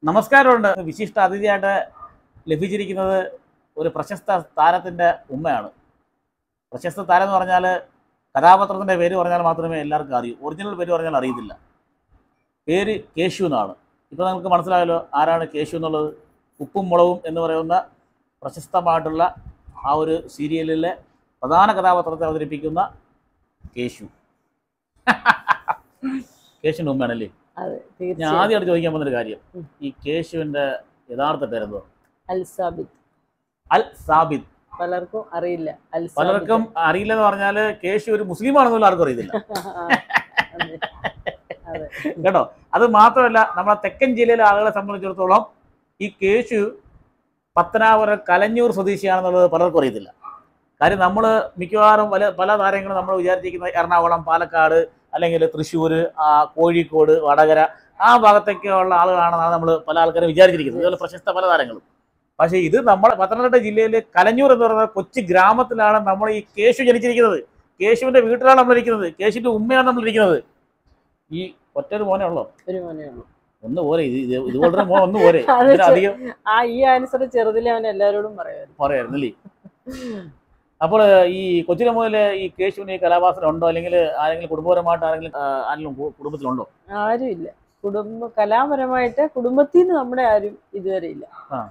നമസ്കാരമുണ്ട്. വിശിഷ്ട അതിഥിയായിട്ട് ലഭിച്ചിരിക്കുന്നത് ഒരു പ്രശസ്ത താരത്തിൻ്റെ ഉമ്മയാണ്. പ്രശസ്ത താരം എന്ന് പറഞ്ഞാൽ കഥാപാത്രത്തിൻ്റെ പേര് പറഞ്ഞാൽ മാത്രമേ എല്ലാവർക്കും അറിയൂ. ഒറിജിനൽ പേര് പറഞ്ഞാൽ അറിയത്തില്ല. പേര് കേശു എന്നാണ്. ഇപ്പോൾ നമുക്ക് മനസ്സിലായല്ലോ ആരാണ് കേശു എന്നുള്ളത്. ഉപ്പും മുളകും എന്ന് പറയുന്ന പ്രശസ്തമായിട്ടുള്ള ആ ഒരു സീരിയലിലെ പ്രധാന കഥാപാത്രത്തെ അവതരിപ്പിക്കുന്ന കേശു. കേശുവിൻ്റെ ഉമ്മയാണല്ലേ? ഞാൻ ആദ്യമായിട്ട് ചോദിക്കാൻ പോകുന്നൊരു കാര്യം, ഈ കേശുവിന്റെ യഥാർത്ഥ പേരെന്തോ? അൽ സാബിത്. അൽ സാബിത്. പലർക്കും അറിയില്ല. പലർക്കും അറിയില്ലെന്ന് പറഞ്ഞാല് കേശു ഒരു മുസ്ലിം ആണെന്നുള്ള ആർക്കും അറിയത്തില്ല കേട്ടോ. അത് മാത്രമല്ല, നമ്മുടെ തെക്കൻ ജില്ലയിലെ ആളുകളെ സംബന്ധിച്ചിടത്തോളം ഈ കേശു പത്തനാപുരം കലഞ്ഞൂർ സ്വദേശിയാണെന്നുള്ളത് പലർക്കും അറിയത്തില്ല. കാര്യം നമ്മൾ മിക്കവാറും പല താരങ്ങളും നമ്മൾ വിചാരിച്ചിരിക്കുന്നത് എറണാകുളം, പാലക്കാട്, അല്ലെങ്കിൽ തൃശ്ശൂർ, കോഴിക്കോട്, വടകര ആ ഭാഗത്തൊക്കെയുള്ള ആളുകളാണെന്നാണ് നമ്മൾ പല ആൾക്കാരും വിചാരിച്ചിരിക്കുന്നത്. ഇതുപോലെ പ്രശസ്ത പല താരങ്ങളും. പക്ഷേ ഇത് നമ്മുടെ പത്തനംതിട്ട ജില്ലയിലെ കലഞ്ഞൂർ എന്ന് പറയുന്ന കൊച്ചു ഗ്രാമത്തിലാണ് നമ്മൾ ഈ കേശു ജനിച്ചിരിക്കുന്നത്. കേശുവിന്റെ വീട്ടിലാണ് നമ്മളിരിക്കുന്നത്. കേശുവിന്റെ ഉമ്മയാണ് നമ്മളിരിക്കുന്നത്. ഈ ഒറ്റൊരു മോനെ ഉള്ളോ? ഒരു മോനേ ഉള്ളൂ. ഒന്ന് പോരെ, ഇതുപോലൊരു മോൻ ഒന്ന് പോരെ? അധികം ഈ ആൻസർ ചെറുതിലെ അവൻ എല്ലാവരോടും പറയായിരുന്നല്ലേ? അപ്പോൾ ഈ കൊച്ചിലെ മുതൽ ഈ കേശുവിന് ഈ കലാവാസന ഉണ്ടോ, അല്ലെങ്കിൽ ആരെങ്കിലും കുടുംബപരമായിട്ട് ആരെങ്കിലും കുടുംബത്തിലുണ്ടോ? ആരും ഇല്ല. കലാപരമായിട്ട് കുടുംബത്തിൽ നിന്ന് നമ്മുടെ ആരും ഇതുവരെ ഇല്ല.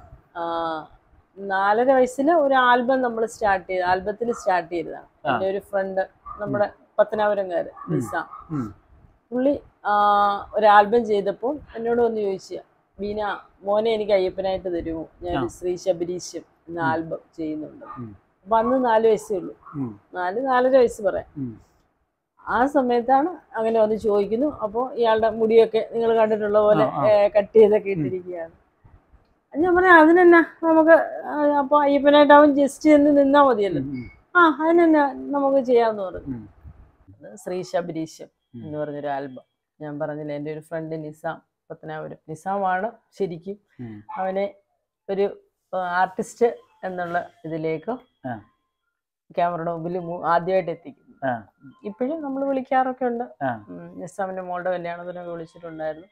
4.5 വയസ്സിൽ ഒരു ആൽബം നമ്മൾ ആൽബത്തിൽ സ്റ്റാർട്ട് ചെയ്തതാണ്. എൻ്റെ ഒരു ഫ്രണ്ട്, നമ്മുടെ പത്തനാപുരംകാര് നിസാം, പുള്ളി ഒരു ആൽബം ചെയ്തപ്പോൾ എന്നോട് വന്ന് ചോദിച്ച, ബീന മോനെ എനിക്ക് അയ്യപ്പനായിട്ട് തരുമോ, ഞാൻ ശ്രീ ശബരീശം എന്ന ആൽബം ചെയ്യുന്നുണ്ട്. അപ്പൊ അന്ന് 4 വയസ്സേ ഉള്ളൂ. 4-4.5 വയസ്സ് പറയാം. ആ സമയത്താണ് അങ്ങനെ വന്ന് ചോദിക്കുന്നു. അപ്പോൾ ഇയാളുടെ മുടിയൊക്കെ നിങ്ങൾ കണ്ടിട്ടുള്ള പോലെ കട്ട് ചെയ്തൊക്കെ ഇട്ടിരിക്കുകയാണ്. ഞാൻ പറയാം അതിനെന്നാ നമുക്ക്, അപ്പൊ അയ്യപ്പനായിട്ട് അവൻ ജസ്റ്റ് എന്ന് നിന്നാ മതിയല്ലോ. അതിനെന്നാ നമുക്ക് ചെയ്യാന്ന് പറഞ്ഞു. ശ്രീ ശബരീശം എന്ന് പറഞ്ഞൊരു ആൽബം. ഞാൻ പറഞ്ഞില്ല, എൻ്റെ ഒരു ഫ്രണ്ട് നിസാം, പത്തനാപുരം നിസാമാണ് ശരിക്കും അവനെ ഒരു ആർട്ടിസ്റ്റ് എന്നുള്ള ഇതിലേക്ക് ക്യാമറയുടെ മുമ്പിൽ ആദ്യമായിട്ട് എത്തിക്കുന്നു. ഇപ്പോഴും നമ്മൾ വിളിക്കാറൊക്കെ ഉണ്ട്. നിസാമിന്റെ മോളുടെ കല്യാണത്തിനൊക്കെ വിളിച്ചിട്ടുണ്ടായിരുന്നു.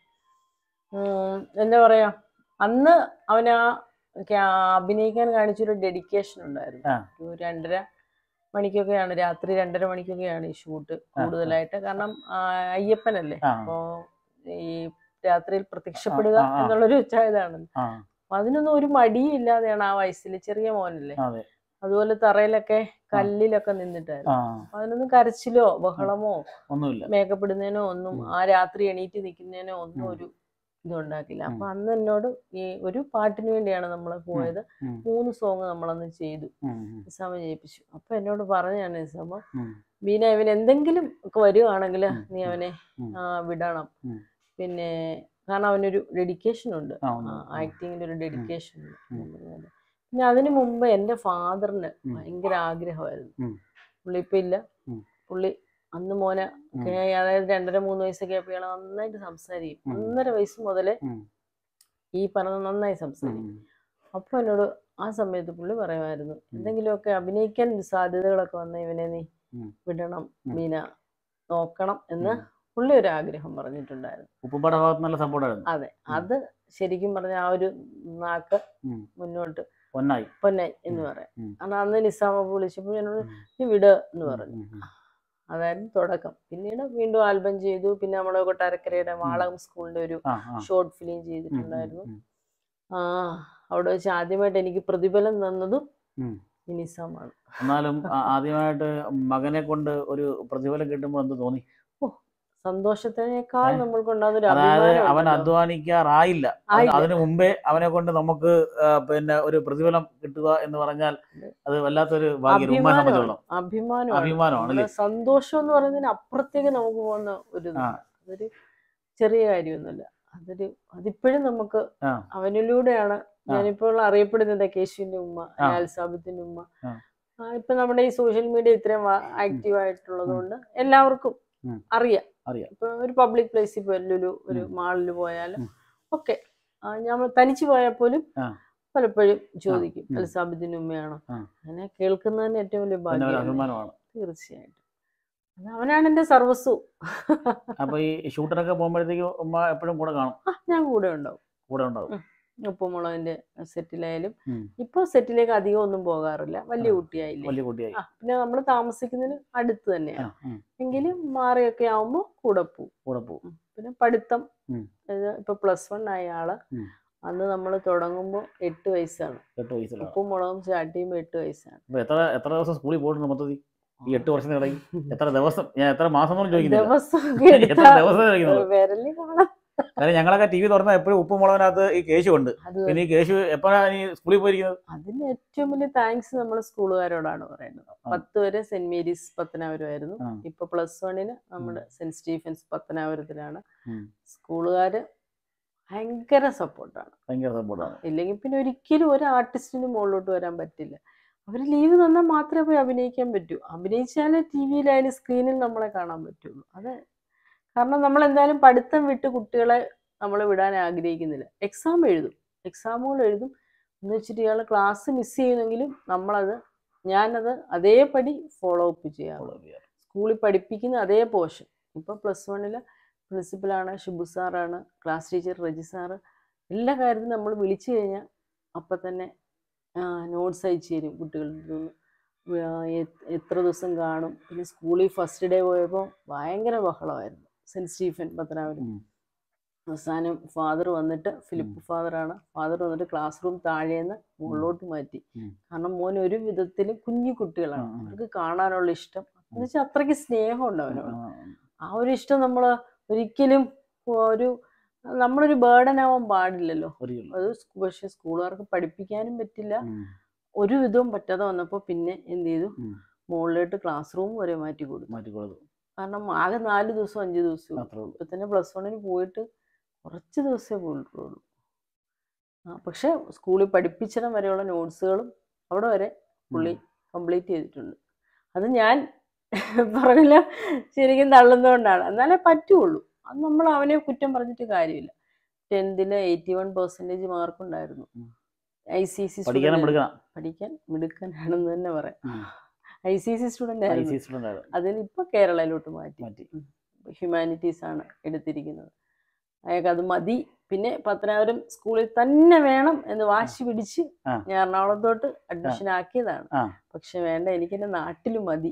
എന്താ പറയാ, അന്ന് അവന് അഭിനയിക്കാൻ കാണിച്ചൊരു ഡെഡിക്കേഷൻ ഉണ്ടായിരുന്നു. ഒരു 2:30 മണിക്കൊക്കെയാണ്, രാത്രി 2:30 മണിക്കൊക്കെയാണ് ഈ ഷൂട്ട് കൂടുതലായിട്ട്. കാരണം അയ്യപ്പനല്ലേ, അപ്പോ ഈ രാത്രിയിൽ പ്രത്യക്ഷപ്പെടുക എന്നുള്ളൊരു ഇതാണ്. അപ്പൊ അതിനൊന്നും ഒരു മടിയും ഇല്ലാതെയാണ് ആ വയസ്സിൽ, ചെറിയ മോനല്ലേ, അതുപോലെ തറയിലൊക്കെ കല്ലിലൊക്കെ നിന്നിട്ടായിരുന്നു. അതിനൊന്നും കരച്ചിലോ ബഹളമോ ഒന്നുമില്ല, മേക്കപ്പ് ഇടുന്നതിനോ ഒന്നും, ആ രാത്രി എണീറ്റ് നിൽക്കുന്നതിനോ ഒന്നും ഒരു ഇതുണ്ടാക്കില്ല. അപ്പൊ അന്ന് എന്നോട് ഈ ഒരു പാട്ടിന് വേണ്ടിയാണ് നമ്മൾ പോയത്. 3 സോങ് നമ്മളന്ന് ചെയ്തു, നിസാമ ചെയ്യിപ്പിച്ചു. അപ്പൊ എന്നോട് പറഞ്ഞാണ് നിസാമ, ബീന ഇവൻ എന്തെങ്കിലും ഒക്കെ വരുവാണെങ്കിൽ നീ അവനെ വിടണം. പിന്നെ കാരണം അവനൊരു ഡെഡിക്കേഷൻ ഉണ്ട്, ആക്ടിങ്ങിൽ ഒരു ഡെഡിക്കേഷൻ ഉണ്ട്. പിന്നെ അതിനു മുമ്പ് എൻ്റെ ഫാദറിന് ഭയങ്കര ആഗ്രഹമായിരുന്നു. പുള്ളി ഇപ്പൊ ഇല്ല. പുള്ളി അന്ന് മോനെ അതായത് 2.5-3 വയസ്സൊക്കെ ആയപ്പോൾ ഇയാളെ നന്നായിട്ട് സംസാരിക്കും. 1.5 വയസ്സ് മുതലേ ഈ പറഞ്ഞ നന്നായി സംസാരിക്കും. അപ്പൊ എന്നോട് ആ സമയത്ത് പുള്ളി പറയുമായിരുന്നു, എന്തെങ്കിലുമൊക്കെ അഭിനയിക്കാൻ സാധ്യതകളൊക്കെ വന്ന ഇവനെ നീ വിടണം, മീന നോക്കണം എന്ന് പുള്ളി ഒരു ആഗ്രഹം പറഞ്ഞിട്ടുണ്ടായിരുന്നു. അതെ, അത് ശരിക്കും പറഞ്ഞ ആ ഒരു നാക്ക് മുന്നോട്ട് പൊന്നായി എന്ന് പറയാം. കാരണം അന്ന് നിസാമ വിളിച്ചപ്പോൾ എന്നോട് നീ വിട് എന്ന് പറഞ്ഞു. അതായിരുന്നു തുടക്കം. പിന്നീട് വീണ്ടും ആൽബം ചെയ്തു. പിന്നെ നമ്മുടെ കൊട്ടാരക്കരയുടെ വാളകം സ്കൂളിന്റെ ഒരു ഷോർട്ട് ഫിലിം ചെയ്തിട്ടുണ്ടായിരുന്നു. അവിടെ വെച്ച് ആദ്യമായിട്ട് എനിക്ക് പ്രതിഫലം തന്നതും നിസാമാണ്. എന്നാലും ആദ്യമായിട്ട് മകനെ കൊണ്ട് ഒരു പ്രതിഫലം കിട്ടുമ്പോൾ എന്ത് തോന്നി? സന്തോഷത്തിനേക്കാൾ നമ്മൾക്കുണ്ടാകുന്ന, അതായത് അവൻ അധ്വാനിക്കാറായില്ല, അതിനു മുമ്പേ അവനെ കൊണ്ട് നമുക്ക് പിന്നെ ഒരു പ്രതിഫലം കിട്ടുക എന്ന് പറഞ്ഞാൽ അത് വല്ലാത്തൊരു അഭിമാനമാണ്. സന്തോഷം എന്ന് പറയുന്നതിന് അപ്പുറത്തേക്ക് നമുക്ക് പോകുന്ന ഒരു അതൊരു ചെറിയ കാര്യമൊന്നുമല്ല. അതിപ്പോഴും നമുക്ക് അവനിലൂടെയാണ് ഞാനിപ്പോൾ അറിയപ്പെടുന്നത്. കേശുവിന്റെ ഉമ്മ, അൽസാബിത്തിന്റെ ഉമ്മ. ഇപ്പൊ നമ്മുടെ ഈ സോഷ്യൽ മീഡിയ ഇത്രയും ആക്റ്റീവ് ആയിട്ടുള്ളത് കൊണ്ട് എല്ലാവർക്കും അറിയാം. ഇപ്പൊ ഒരു പബ്ലിക് പ്ലേസിൽ പോയാലും, ഒരു മാളിൽ പോയാലും ഒക്കെ നമ്മൾ തനിച്ചു പോയാൽ പോലും പലപ്പോഴും ചോദിക്കും അൽസാബിത്തിന്റെ ഉമ്മയാണോ. അങ്ങനെ കേൾക്കുന്നതിന് ഏറ്റവും വലിയ ഭാഗ്യമാണ്. തീർച്ചയായിട്ടും അവനാണ് എന്റെ സർവസ്വം. അപ്പൊ ഈ ഷൂട്ടറൊക്കെ പോകുമ്പോഴത്തേക്ക് ഉമ്മ എപ്പോഴും കൂടെ കാണും? ഞാൻ കൂടെ ഉണ്ടാവും. കൂടെ ഉണ്ടാവും. ഉപ്പുമുളകിന്റെ സെറ്റിലായാലും ഉം. ഇപ്പൊ സെറ്റിലേക്ക് അധികം ഒന്നും പോകാറില്ല, വലിയ കുട്ടിയായില്ലേ. വലിയ കുട്ടിയായി. പിന്നെ നമ്മൾ താമസിക്കുന്നതിന് അടുത്ത് തന്നെയാണ്, ഉം. എങ്കിലും മാറിയൊക്കെ ആവുമ്പോ കൂടെ പോവും. കൂടെ പോകും. പിന്നെ പഠിത്തം, ഉം. ഇപ്പൊ +1 ആയ ആള്, ഉം. അന്ന് നമ്മൾ തുടങ്ങുമ്പോ 8 വയസ്സാണ്. 8 വയസ്സിലാണ്. ഉപ്പും മുളകും സ്റ്റാർട്ട് ചെയ്യുമ്പോ 8 വയസ്സാണ്. അപ്പൊ എത്ര ദിവസം സ്കൂളിൽ പോയിട്ടുണ്ട് മൊത്തത്തിൽ ഈ 8 വർഷത്തിനിടയിൽ? എത്ര ദിവസം, ഞാൻ എത്ര മാസം പോലും ചോദിക്കുന്നില്ല, ദിവസം എത്ര ദിവസം ചോദിക്കുന്നത്? വിരലിൽ കാണാം. കാരണം ഞങ്ങളൊക്കെ TV തുറന്നാൽ എപ്പോഴും ഉപ്പും മുളകിനകത്ത് ഈ കേശു ഉണ്ട്. പിന്നെ ഈ കേശു എപ്പോഴാണ് ഈ സ്കൂളിൽ പോയിരിക്കുന്നത്? അതിന് ഏറ്റവും വലിയ താങ്ക്സ് നമ്മൾ സ്കൂളുകാരോടാണ് പറയുന്നത്. 10 വരെ സെന്റ് മേരീസ് പത്തനാപുരമായിരുന്നു. ഇപ്പൊ +1 നമ്മുടെ സെന്റ് സ്റ്റീഫൻസ് പത്തനാപുരത്തിലാണ്. സ്കൂളുകാര് ഭയങ്കര സപ്പോർട്ടാണ്. ഇല്ലെങ്കിൽ പിന്നെ ഒരിക്കലും ഒരു ആർട്ടിസ്റ്റിന് മുകളിലോട്ട് വരാൻ പറ്റില്ല. അവര് ലീവ് തന്നാൽ മാത്രമേ പോയി അഭിനയിക്കാൻ പറ്റൂ. അഭിനയിച്ചാലേ TV-യിലായാലും സ്ക്രീനിൽ നമ്മളെ കാണാൻ പറ്റുള്ളൂ. അത് കാരണം നമ്മൾ എന്തായാലും പഠിത്തം വിട്ട് കുട്ടികളെ നമ്മൾ വിടാൻ ആഗ്രഹിക്കുന്നില്ല. എക്സാമുകൾ എഴുതും എന്ന് വെച്ചിട്ട് ഇയാൾ ക്ലാസ് മിസ് ചെയ്യുന്നെങ്കിലും ഞാനത് അതേപടി ഫോളോ അപ്പ് ചെയ്യാറുള്ളൂ. സ്കൂളിൽ പഠിപ്പിക്കുന്ന അതേ പോർഷൻ. ഇപ്പം +1 പ്രിൻസിപ്പലാണ്, ഷിബു സാറാണ്, ക്ലാസ് ടീച്ചർ റജി സാറ്. എല്ലാ കാര്യത്തിനും നമ്മൾ വിളിച്ചു കഴിഞ്ഞാൽ അപ്പം തന്നെ നോട്ട്സ് അയച്ചു തരും കുട്ടികളുടെ നിന്ന്. എത്ര ദിവസം കാണും. പിന്നെ സ്കൂളിൽ ഫസ്റ്റ് ഡേ പോയപ്പോൾ ഭയങ്കര ബഹളമായിരുന്നു സെന്റ് സ്റ്റീഫൻ പത്തനാപുരം. അവസാനം ഫാദർ വന്നിട്ട്, ഫിലിപ്പ് ഫാദറാണ്, ഫാദർ വന്നിട്ട് ക്ലാസ് റൂം താഴേന്ന് മുകളിലോട്ട് മാറ്റി. കാരണം മോൻ ഒരു വിധത്തിലും കുഞ്ഞു കുട്ടികളാണ്, അവർക്ക് കാണാനുള്ള ഇഷ്ടം എന്ന് വെച്ചാൽ അത്രയ്ക്ക് സ്നേഹമുണ്ട് അവനോട്. ആ ഒരു ഇഷ്ടം നമ്മൾ ഒരിക്കലും നമ്മളൊരു ബേർഡൻ ആവാൻ പാടില്ലല്ലോ. അത് പക്ഷെ സ്കൂളുകാർക്ക് പഠിപ്പിക്കാനും പറ്റില്ല. ഒരു വിധവും പറ്റാതെ വന്നപ്പോൾ പിന്നെ എന്ത് ചെയ്തു, മുകളിലോട്ട് ക്ലാസ് റൂം വരെ മാറ്റി കൊടുത്തു. കാരണം ആകെ 4 ദിവസം 5 ദിവസം ഇപ്പൊ തന്നെ +1 പോയിട്ട് കുറച്ച് ദിവസമേ പോയിട്ടുള്ളൂ. പക്ഷെ സ്കൂളിൽ പഠിപ്പിച്ചിടം വരെയുള്ള നോട്ട്സുകളും അവിടെ വരെ പുള്ളി കംപ്ലീറ്റ് ചെയ്തിട്ടുണ്ട്. അത് ഞാൻ പറഞ്ഞില്ല, ശരിക്കും തള്ളുന്നതുകൊണ്ടാണ്. എന്നാലേ പറ്റുള്ളൂ. അത് നമ്മൾ അവനെ കുറ്റം പറഞ്ഞിട്ട് കാര്യമില്ല. 10th 81% മാർക്കുണ്ടായിരുന്നു. ICC പഠിക്കാൻ മിടുക്കനാണെന്ന് തന്നെ പറയാം. ICC സ്റ്റുഡൻ്റ് ആയിരുന്നു. അതിനിപ്പോൾ കേരളയിലോട്ട് മാറ്റി ഹ്യൂമാനിറ്റീസ് ആണ് എടുത്തിരിക്കുന്നത്. അയാൾക്ക് അത് മതി. പിന്നെ പത്തനാപുരം സ്കൂളിൽ തന്നെ വേണം എന്ന് വാശി പിടിച്ച് ഞാൻ എറണാകുളത്തോട്ട് അഡ്മിഷൻ ആക്കിയതാണ്. പക്ഷെ വേണ്ട, എനിക്കെന്റെ നാട്ടിലും മതി.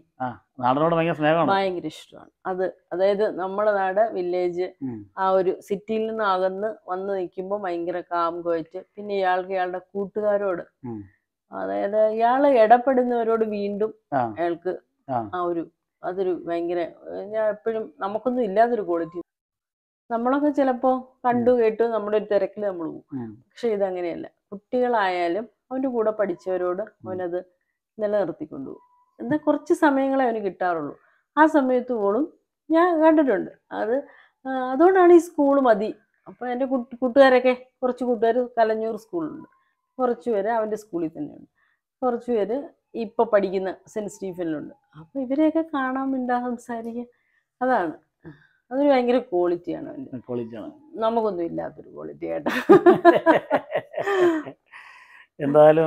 ഭയങ്കര ഇഷ്ടമാണ് അത്. അതായത് നമ്മുടെ നാട്, വില്ലേജ്, ആ ഒരു സിറ്റിയിൽ നിന്ന് അകന്ന് വന്ന് നിൽക്കുമ്പോൾ ഭയങ്കര കാമുകമായിട്ട്. പിന്നെ ഇയാളുടെ കൂട്ടുകാരോട്, അതായത് ഇയാള് ഇടപെടുന്നവരോട് വീണ്ടും അയാൾക്ക് അതൊരു ഭയങ്കര, ഞാൻ എപ്പോഴും നമുക്കൊന്നും ഇല്ലാത്തൊരു ക്വാളിറ്റി. നമ്മളൊക്കെ ചിലപ്പോൾ കണ്ടു കേട്ടു നമ്മുടെ ഒരു തിരക്കിൽ നമ്മൾ പോകും. പക്ഷെ ഇതങ്ങനെയല്ല. കുട്ടികളായാലും അവൻ്റെ കൂടെ പഠിച്ചവരോട് അവനത് നിലനിർത്തിക്കൊണ്ടുപോകും. എന്നാൽ കുറച്ച് സമയങ്ങളെ അവന് കിട്ടാറുള്ളൂ. ആ സമയത്ത് പോലും ഞാൻ കണ്ടിട്ടുണ്ട്. അതുകൊണ്ടാണ് ഈ സ്കൂൾ മതി. അപ്പോൾ എൻ്റെ കൂട്ടുകാരൊക്കെ, കുറച്ച് കൂട്ടുകാർ കലഞ്ഞൂർ സ്കൂളുണ്ട്, കുറച്ച് പേര് അവൻ്റെ സ്കൂളിൽ തന്നെയുണ്ട്, കുറച്ച് പേര് ഇപ്പോൾ പഠിക്കുന്ന സെൻറ്റ് സ്റ്റീഫനിലുണ്ട്. അപ്പോൾ ഇവരെയൊക്കെ കാണാൻ മിണ്ടാ സംസാരിക്കുക, അതൊരു ഭയങ്കര ക്വാളിറ്റിയാണ് അവൻ്റെ. നമുക്കൊന്നും ഇല്ലാത്തൊരു ക്വാളിറ്റി ആയിട്ട്. എന്തായാലും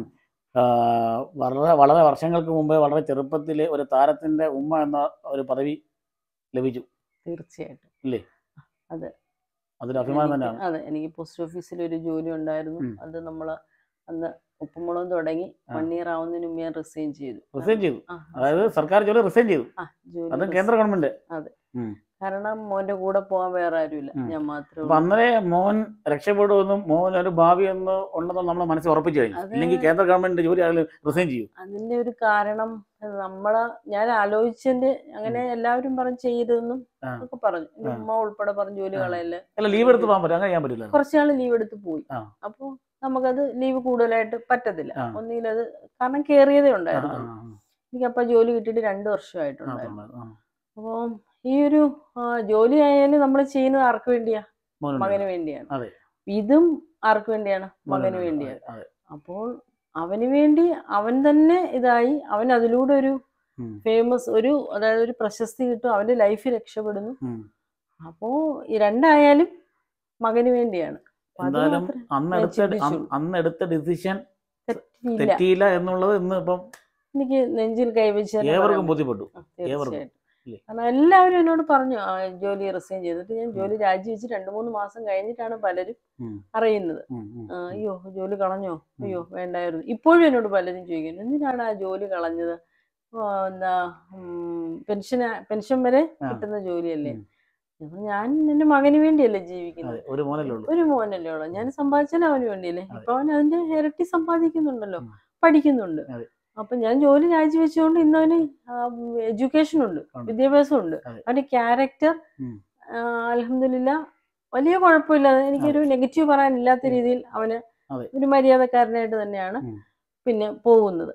വളരെ വർഷങ്ങൾക്ക് മുമ്പേ വളരെ ചെറുപ്പത്തിൽ ഒരു താരത്തിന്റെ ഉമ്മ എന്ന ഒരു പദവി ലഭിച്ചു. തീർച്ചയായിട്ടും ഇല്ലേ? അതൊരു അഭിമാനം തന്നെയാണ്. അതെ, എനിക്ക് പോസ്റ്റ് ഓഫീസിൽ ഒരു ജോലി ഉണ്ടായിരുന്നു. അത് നമ്മൾ അന്ന് ഉപ്പുമുളകും തുടങ്ങി 1 year ആവുന്നതിന് മുമ്പ് ഞാൻ റിസൈൻ ചെയ്തു. അതായത് സർക്കാർ ജോലി റിസൈൻ ചെയ്തു. അത് കേന്ദ്ര ഗവൺമെന്റ്. അതെ, കാരണം മോന്റെ കൂടെ പോകാൻ വേറെ ആരുമില്ല, ഞാൻ മാത്രമേ. അന്നേ മോൻ രക്ഷപ്പെടുമെന്നും മോൻ ഒരു ഭാവി ഉണ്ടെന്നും നമ്മൾ മനസ്സിൽ ഉറപ്പിച്ചു കഴിഞ്ഞു. അല്ലെങ്കിൽ കേന്ദ്ര ഗവൺമെന്റ് ജോലി റിസൈൻ ചെയ്യും. അതിന്റെ ഒരു കാരണം ഞാൻ ആലോചിച്ചതിന്റെ, അങ്ങനെ എല്ലാവരും പറഞ്ഞു ചെയ്തെന്നും ഒക്കെ പറഞ്ഞു. എന്റെ ഉമ്മ ഉൾപ്പെടെ പറഞ്ഞു ജോലി കളയല്ലേ, ലീവ് എടുത്ത് പോകാൻ പറ്റും. അങ്ങനെ ചെയ്യാൻ പറ്റില്ല. കുറച്ചാൾ ലീവ് എടുത്ത് പോയി. അപ്പൊ നമുക്കത് ലീവ് കൂടുതലായിട്ട് പറ്റത്തില്ല. ഒന്നിലത് കാരണം കേറിയതേ ഉണ്ടായിരുന്നു. എനിക്കപ്പ ജോലി കിട്ടിയിട്ട് 2 വർഷമായിട്ടുണ്ടായിരുന്നു. അപ്പൊ ഈ ഒരു ജോലി ആയാലും നമ്മൾ ചെയ്യുന്നത് ആർക്ക് വേണ്ടിയാ? മകന് വേണ്ടിയാണ്. ഇതും ആർക്ക് വേണ്ടിയാണ്? മകന് വേണ്ടിയാണ്. അപ്പോൾ അവന് വേണ്ടി അവൻ തന്നെ ഇതായി, അവൻ അതിലൂടെ ഒരു ഫേമസ്, അതായത് ഒരു പ്രശസ്തി കിട്ടും, അവന്റെ ലൈഫ് രക്ഷപ്പെടുന്നു. അപ്പോ ഈ രണ്ടായാലും മകന് വേണ്ടിയാണ്. അന്നെടുത്ത ഡിസിഷൻ തെറ്റിയില്ല എന്നുള്ളത് ഇന്ന് ഇപ്പം എനിക്ക് നെഞ്ചിൽ കൈവച്ച് ഏവർക്കും ബോധ്യപ്പെട്ടു. തീർച്ചയായിട്ടും കാരണം എല്ലാവരും എന്നോട് പറഞ്ഞു ജോലി റിസൈൻ ചെയ്തിട്ട്. ഞാൻ ജോലി രാജിവെച്ച് 2-3 മാസം കഴിഞ്ഞിട്ടാണ് പലരും അറിയുന്നത്. അയ്യോ ജോലി കളഞ്ഞോ, അയ്യോ വേണ്ടായിരുന്നു. ഇപ്പോഴും എന്നോട് പലരും ചോദിക്കുന്നു എന്തിനാണ് ആ ജോലി കളഞ്ഞത്, എന്താ പെൻഷൻ വരെ കിട്ടുന്ന ജോലിയല്ലേ. ഞാൻ എന്റെ മകന് വേണ്ടിയല്ലേ ജീവിക്കുന്നത്, ഒരു മോനല്ലേ ഉള്ളു, ഞാൻ സമ്പാദിച്ചാൽ അവന് വേണ്ടിയല്ലേ. ഇപ്പൊ അവൻ അതിന്റെ ഇരട്ടി സമ്പാദിക്കുന്നുണ്ടല്ലോ, പഠിക്കുന്നുണ്ട്. അപ്പൊ ഞാൻ ജോലി രാജിവെച്ചുകൊണ്ട് ഇന്നവന് എഡ്യൂക്കേഷൻ ഉണ്ട്, വിദ്യാഭ്യാസം ഉണ്ട്. അവന്റെ ക്യാരക്ടർ അൽഹംദുലില്ലാ വലിയ കുഴപ്പമില്ലാതെ, എനിക്കൊരു നെഗറ്റീവ് പറയാനില്ലാത്ത രീതിയിൽ അവന് ഒരു മര്യാദക്കാരനായിട്ട് തന്നെയാണ് പിന്നെ പോകുന്നത്.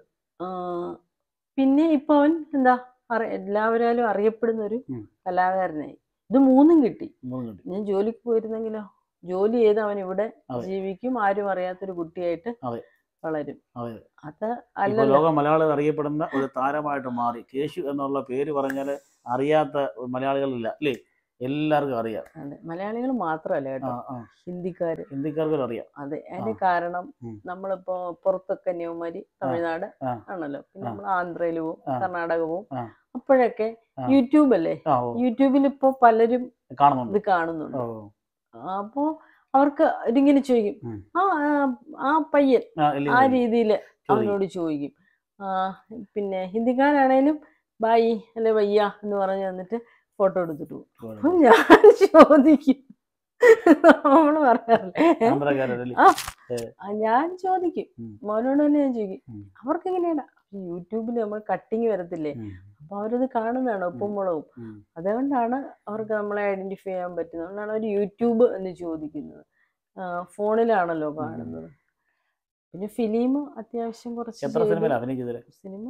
പിന്നെ ഇപ്പൊ അവൻ എന്താ എല്ലാവരാലും അറിയപ്പെടുന്ന ഒരു കലാകാരനായി. ഇത് മൂന്നും കിട്ടി. ഞാൻ ജോലിക്ക് പോയിരുന്നെങ്കിലോ, ജോലി ചെയ്ത് അവൻ ഇവിടെ ജീവിക്കും, ആരും അറിയാത്തൊരു കുട്ടിയായിട്ട് വളരും. അത് അല്ല, ലോക മലയാളികൾ അറിയപ്പെടുന്ന ഒരു താരമായിട്ട് മാറി. കേശു എന്നുള്ള പേര് പറഞ്ഞാല് അറിയാത്ത മലയാളികളില്ല അല്ലേ, എല്ലാവർക്കും അറിയാം. അതെ, മലയാളികൾ മാത്രമല്ല കേട്ടോ, ഹിന്ദിക്കാർക്കും അറിയാം. അതെ, അതിന് കാരണം നമ്മളിപ്പോ പുറത്തൊക്കെ കന്യാകുമാരി തമിഴ്നാട് ആണല്ലോ, പിന്നെ നമ്മൾ ആന്ധ്രയിൽ പോവും, കർണാടക പോവും. അപ്പോഴൊക്കെ യൂട്യൂബ് അല്ലേ, യൂട്യൂബിൽ ഇപ്പൊ പലരും ഇത് കാണുന്നുണ്ട്. അപ്പോ അവർക്ക് ഇതിങ്ങനെ ചോദിക്കും, ആ പയ്യൻ ആ രീതിയിൽ അവനോട് ചോദിക്കും. പിന്നെ ഹിന്ദിക്കാരാണേലും ബായി അല്ലെ വയ്യ എന്ന് പറഞ്ഞു തന്നിട്ട് ഫോട്ടോ എടുത്തിട്ട് പോകും. അപ്പൊ ഞാൻ ചോദിക്കും, നമ്മള് പറയാറില്ലേ, ഞാൻ ചോദിക്കും, മോനോട് തന്നെ ഞാൻ ചോദിക്കും, അവർക്ക് എങ്ങനെയാണ് യൂട്യൂബിൽ നമ്മൾ കട്ടിങ് വരത്തില്ലേ, അപ്പൊ അവരത് കാണുന്നതാണ് ഉപ്പും മുളകും. അതുകൊണ്ടാണ് അവർക്ക് നമ്മളെ ഐഡന്റിഫൈ ചെയ്യാൻ പറ്റുന്നത്. അതുകൊണ്ടാണ് അവർ യൂട്യൂബ് എന്ന് ചോദിക്കുന്നത്. ഫോണിലാണല്ലോ കാണുന്നത്. പിന്നെ ഫിലിം അത്യാവശ്യം കുറച്ച് സിനിമ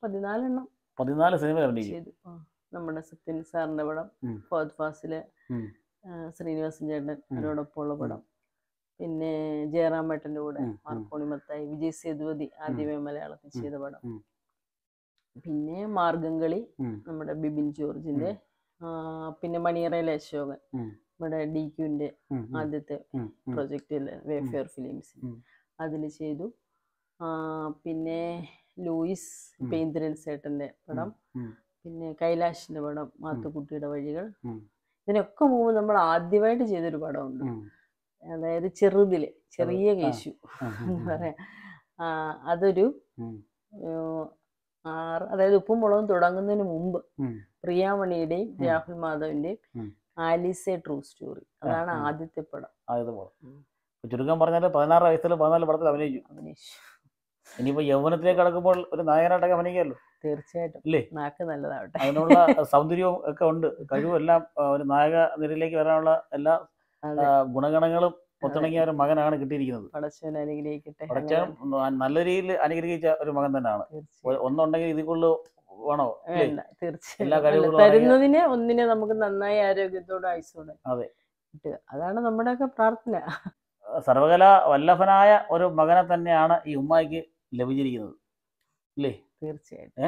14 സിനിമ ചെയ്തു. നമ്മുടെ സത്യൻ സാറിന്റെ പടം, ഫഹദ് ഫാസില്, ശ്രീനിവാസൻ ചേട്ടൻ അവരോടൊപ്പമുള്ള പടം, പിന്നെ ജയറാമേട്ടന്റെ കൂടെ മാർക്കോണി മത്തായി, വിജയ് സേതുപതി ആദ്യമേ മലയാളത്തിൽ ചെയ്ത പടം, പിന്നെ മാർഗംകളി നമ്മുടെ ബിബിൻ ജോർജിന്റെ, പിന്നെ മണിയറയിലെ അശോകൻ നമ്മുടെ DQന്റെ ആദ്യത്തെ പ്രൊജക്റ്റ് വേഫെയർ ഫിലിംസ്, അതിൽ ചെയ്തു. പിന്നെ ലൂയിസ് ഇന്ദ്രൻ സേട്ടന്റെ പടം, പിന്നെ കൈലാഷിന്റെ പടം മാത്തുക്കുട്ടിയുടെ വഴികൾ. ഇതിനൊക്കെ മുമ്പ് നമ്മൾ ആദ്യമായിട്ട് ചെയ്തൊരു പടമുണ്ട്, അതായത് ചെറുതിലെ ചെറിയ കേശു എന്ന് പറയാം. അതൊരു അതായത് ഉപ്പും മുളകും തുടങ്ങുന്നതിന് മുമ്പ് പ്രിയാമണിയുടെയും രാഹുൽ മാധവിന്റെയും ആലീസെ ട്രൂ സ്റ്റോറി, അതാണ് ആദ്യത്തെ പടം. ചുരുക്കം പറഞ്ഞാൽ 16 വയസ്സിൽ 14 പടത്തിൽ അഭിനയിച്ചു. ഇനിയിപ്പോ യൗവനത്തിലേക്ക് കടക്കുമ്പോൾ ഒരു നായകനായിട്ടൊക്കെ അഭിനയിക്കാമല്ലോ. തീർച്ചയായിട്ടും അല്ലേ, നാക്ക് നല്ലതാവട്ടെ. അതിനുള്ള സൗന്ദര്യവും ഒക്കെ ഉണ്ട്, കഴിവും എല്ലാം. ഒരു നായക നിരയിലേക്ക് വരാനുള്ള എല്ലാ ഗുണഗണങ്ങളും ഒത്തിണങ്ങിയ ഒരു മകനാണ് കിട്ടിയിരിക്കുന്നത്. പടച്ചവൻ അനുഗ്രഹിക്കട്ടെ. പടച്ചവൻ നല്ല രീതിയിൽ അനുഗ്രഹിച്ച ഒരു മകൻ തന്നെയാണ്. ഒന്നുണ്ടെങ്കിൽ ഇതിക്കുള്ള വേണോ, തീർച്ചയായും തരുന്നതിനെ ഒന്നിനെ നമുക്ക് നന്നായി ആരോഗ്യത്തോടെ ആയുസോടെ കിട്ടുക, അതാണ് നമ്മുടെയൊക്കെ പ്രാർത്ഥന. സർവകലാ വല്ലഭനായ ഒരു മകനെ തന്നെയാണ് ഈ ഉമ്മായിക്ക് ലഭിച്ചിരിക്കുന്നത് അല്ലേ. തീർച്ചയായിട്ടും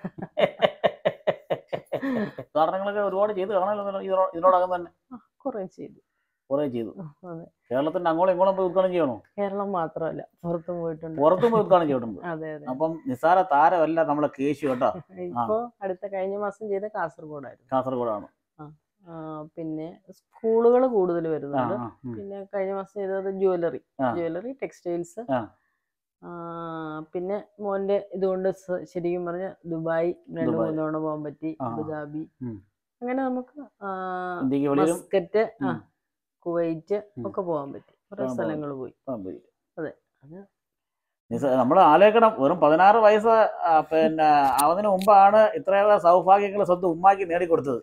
ഉദാഹരണങ്ങളൊക്കെ ഒരുപാട് ചെയ്ത് കാണാമല്ലോ ഇതിനോടകം തന്നെ. കുറെ ചെയ്തു. കേരളത്തിന്റെ അങ്ങോളം ഇങ്ങോളം പോയി ഉദ്ഘാടനം ചെയ്യണോ? കേരളം മാത്രമല്ല, പുറത്തും പോയി ഉദ്ഘാടനം ചെയ്തിട്ടുണ്ട്. അതെ അതെ. അപ്പം നിസ്സാര താരമല്ല നമ്മളെ കേശു കേട്ടോ. ഇപ്പൊ കഴിഞ്ഞ മാസം ചെയ്ത കാസർഗോഡാണ്. പിന്നെ സ്കൂളുകൾ കൂടുതൽ വരുന്നുണ്ട്. പിന്നെ കഴിഞ്ഞ മാസം ചെയ്തത് ജ്വല്ലറി ടെക്സ്റ്റൈൽസ്. പിന്നെ മോന്റെ ഇതുകൊണ്ട് ശരിക്കും പറഞ്ഞ ദുബായ് 2-3 തവണ പോകാൻ പറ്റി, അബുദാബി, അങ്ങനെ നമുക്ക് മസ്കറ്റ്, കുവൈറ്റ് ഒക്കെ പോകാൻ പറ്റി. കുറെ സ്ഥലങ്ങൾ പോയി. അതെ, അത് നമ്മൾ ആലോചിക്കണം, വെറും 16 വയസ്സ് പിന്നെ ആവുന്നതിന് മുമ്പാണ് ഇത്രയേറെ സൗഭാഗ്യങ്ങൾ സ്വന്തം ഉമ്മാക്ക് നേടിക്കൊടുത്തത്.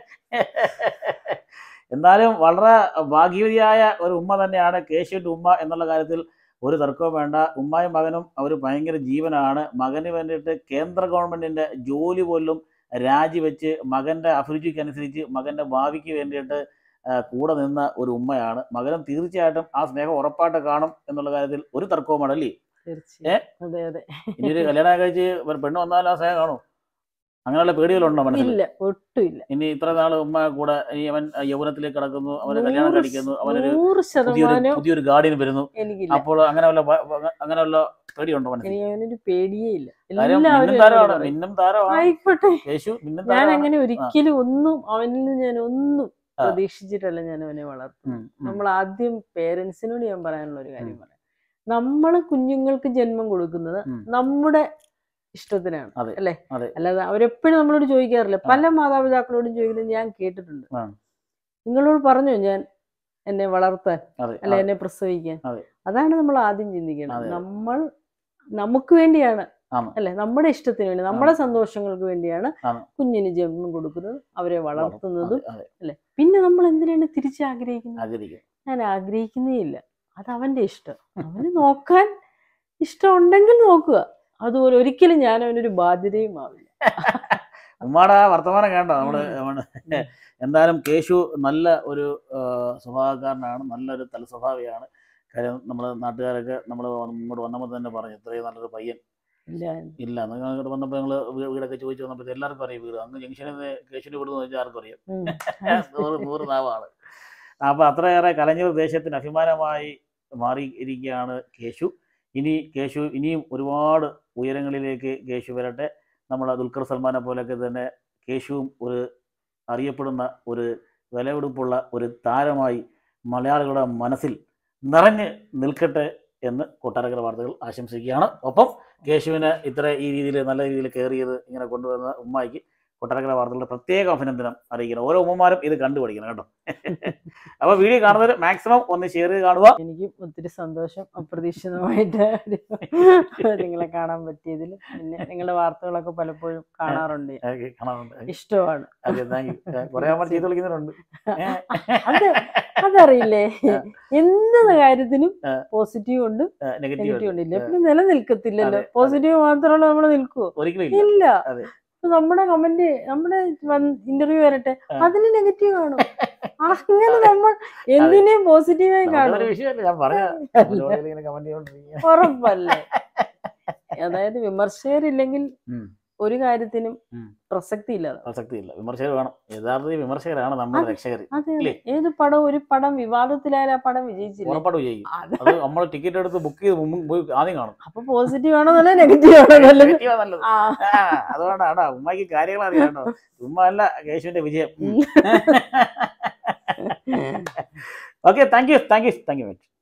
എന്നാലും വളരെ ഭാഗ്യവതിയായ ഒരു ഉമ്മ തന്നെയാണ് കേശുവിൻ്റെ ഉമ്മ എന്നുള്ള കാര്യത്തിൽ ഒരു തർക്കവും വേണ്ട. ഉമ്മായും മകനും അവർ ഭയങ്കര ജീവനാണ്. മകന് വേണ്ടിയിട്ട് കേന്ദ്ര ഗവൺമെൻറ്റിൻ്റെ ജോലി പോലും രാജിവെച്ച് മകൻ്റെ അഭിരുചിക്കനുസരിച്ച് മകൻ്റെ ഭാവിക്ക് വേണ്ടിയിട്ട് കൂടെ നിന്ന ഒരു ഉമ്മയാണ്. മകനും തീർച്ചയായിട്ടും ആ സ്നേഹം ഉറപ്പായിട്ട് കാണും എന്നുള്ള കാര്യത്തിൽ ഒരു തർക്കവും വേണമല്ലേ. ഇനിയൊരു കല്യാണം കഴിച്ച് പെണ്ണ് വന്നാലും ആ സ്നേഹം കാണും? അങ്ങനെയുള്ള പേടികളുണ്ടോ മനസ്സിൽ? ഒട്ടുമില്ല. ഇനി ഇത്ര നാള് ഉമ്മ കൂടെ അവൻ യൗവനത്തിലേക്ക് കടക്കുന്നു, അവന് കല്യാണം കഴിക്കുന്നു, അവനൊരു പുതിയൊരു ഗാർഡിയൻ വരുന്നു, അപ്പോൾ അങ്ങനെയുള്ള പേടിയുണ്ടോ മനസ്സിൽ? എനിക്ക് അങ്ങനെ ഒരു പേടിയേ ഇല്ല. കാര്യം എല്ലാവരും മിന്നും താരമാണ്, എന്നോട് പറയും, മിന്നും താരമാണ് ആയിക്കോട്ടെ. കേശു, മിന്നും ഞാൻ താരമാണ്. അങ്ങനെ ഒരിക്കലും ഒന്നും അവനിൽ നിന്ന് ഞാൻ ഒന്നും പ്രതീക്ഷിച്ചിട്ടല്ല ഞാൻ അവനെ വളർത്തുന്നത്. നമ്മൾ ആദ്യം പേരൻസിനോട് ഞാൻ പറയാനുള്ള ഒരു കാര്യം പറയാം, നമ്മള് കുഞ്ഞുങ്ങൾക്ക് ജന്മം കൊടുക്കുന്നത് നമ്മുടെ ഇഷ്ടത്തിനാണ്, അല്ലെ? അല്ലാതെ അവരെപ്പോഴും നമ്മളോട് ചോദിക്കാറില്ല. പല മാതാപിതാക്കളോടും ചോദിക്കുന്നത് ഞാൻ കേട്ടിട്ടുണ്ട്, നിങ്ങളോട് പറഞ്ഞോ ഞാൻ എന്നെ വളർത്താൻ, അല്ലെ എന്നെ പ്രസവിക്കാൻ? അതാണ് നമ്മൾ ആദ്യം ചിന്തിക്കേണ്ടത്. നമ്മൾ നമുക്ക് വേണ്ടിയാണ്, അല്ലെ, നമ്മുടെ ഇഷ്ടത്തിന് വേണ്ടി, നമ്മുടെ സന്തോഷങ്ങൾക്ക് വേണ്ടിയാണ് കുഞ്ഞിന് ജന്മം കൊടുക്കുന്നത്, അവരെ വളർത്തുന്നതും, അല്ലെ? പിന്നെ നമ്മൾ എന്തിനാണ് തിരിച്ചാഗ്രഹിക്കുന്നത്? ഞാൻ ആഗ്രഹിക്കുന്നേ ഇല്ല, അത് അവന്റെ ഇഷ്ടം. അവന് നോക്കാൻ ഇഷ്ടം ഉണ്ടെങ്കിൽ നോക്കുക, അതുപോലെ ഒരിക്കലും ഞാൻ അവനൊരു ബാധ്യതയും ആവില്ല. ഉമ്മാടെ വർത്തമാനം കേട്ടോ നമ്മള്. എന്തായാലും കേശു നല്ല ഒരു സ്വഭാവക്കാരനാണ്, നല്ലൊരു തലസ്വഭാവിയാണ്. കാര്യം നമ്മളെ നാട്ടുകാരൊക്കെ നമ്മൾ ഇങ്ങോട്ട് വന്നപ്പോൾ തന്നെ പറഞ്ഞു ഇത്രയും നല്ലൊരു പയ്യൻ ഇല്ല. നിങ്ങൾ ഇങ്ങോട്ട് വന്നപ്പോൾ ഞങ്ങൾ വീടൊക്കെ ചോദിച്ചു വന്നപ്പോൾ എല്ലാവർക്കും അറിയാം വീട് അങ്ങ് ജംഗ്ഷനിൽ നിന്ന് കേശുവിൻ്റെ വീട് എന്ന് വെച്ചാൽ ആർക്കും അറിയാം. 100 നാവാണ്. അപ്പോൾ അത്രയേറെ കലഞ്ഞൂർ ദേശത്തിന് അഭിമാനമായി മാറിയിരിക്കുകയാണ് കേശു. കേശു ഇനിയും ഒരുപാട് ഉയരങ്ങളിലേക്ക് കേശു വരട്ടെ. നമ്മളെ ദുൽഖർ സൽമാനെ പോലെയൊക്കെ തന്നെ കേശുവും ഒരു അറിയപ്പെടുന്ന ഒരു വിലപിടിപ്പുള്ള ഒരു താരമായി മലയാളികളുടെ മനസ്സിൽ നിറഞ്ഞ് നിൽക്കട്ടെ എന്ന് കൊട്ടാരക്കര വാർത്തകൾ ആശംസിക്കുകയാണ്. ഒപ്പം കേശുവിനെ ഈ രീതിയിൽ നല്ല രീതിയിൽ കയറിയത് ഇങ്ങനെ കൊണ്ടുവന്ന ഉമ്മായിക്ക് കൊട്ടാരക്കര വാർത്തകളുടെ പ്രത്യേക അഭിനന്ദനം അറിയിക്കണം. ഓരോ ഉമ്മമാരും ഇത് കണ്ടുപഠിക്കണം കേട്ടോ. അപ്പോൾ വീഡിയോ കാണുന്നവർ മാക്സിമം ഒന്ന് ഷെയർ ചെയ്ത് കാണുക. എനിക്കും ഒത്തിരി സന്തോഷം, അപ്രതീക്ഷിതമായിട്ട് നിങ്ങളെ കാണാൻ പറ്റിയതിൽ. പിന്നെ നിങ്ങളുടെ വാർത്തകളൊക്കെ പലപ്പോഴും കാണാറുണ്ട്, ഇഷ്ടമാണ്. അതറിയില്ലേ, എന്ത് കാര്യത്തിനും പോസിറ്റീവ് ഉണ്ട് നെഗറ്റീവ് ഉണ്ട്. ഇല്ല പിന്നെ നിലനിൽക്കത്തില്ലല്ലോ, പോസിറ്റീവ് മാത്രമല്ല നമ്മൾ നിൽക്കുവോ? ഇല്ല. നമ്മുടെ കമന്റ്, നമ്മുടെ ഇന്റർവ്യൂ വരട്ടെ, അതിന് നെഗറ്റീവ് കാണും. അങ്ങനെ നമ്മൾ എന്തിനേയും പോസിറ്റീവായി കാണും, ഉറപ്പല്ലേ? അതായത് വിമർശകരില്ലെങ്കിൽ ഒരു കാര്യത്തിനും പ്രസക്തി ഇല്ല. വിമർശകർ വേണം, യഥാർത്ഥത്തിൽ വിമർശകരാണ് നമ്മുടെ രക്ഷകർ. അതെ, ഏത് പടം, ഒരു പടം വിവാദത്തിലായാലും ആ പടം വിജയിച്ചില്ല, നമ്മൾ ടിക്കറ്റ് എടുത്ത് ബുക്ക് ചെയ്ത് ആദ്യം കാണും. അപ്പൊ പോസിറ്റീവ് ആണോ നല്ല നെഗറ്റീവ് ആണോ നല്ലത്? അതുകൊണ്ടാണ് ഉമ്മയ്ക്ക് കാര്യങ്ങൾ അറിയാണ്ടോ. ഉമ്മ അല്ല കേശുവിന്റെ വിജയം. Okay, thank you much.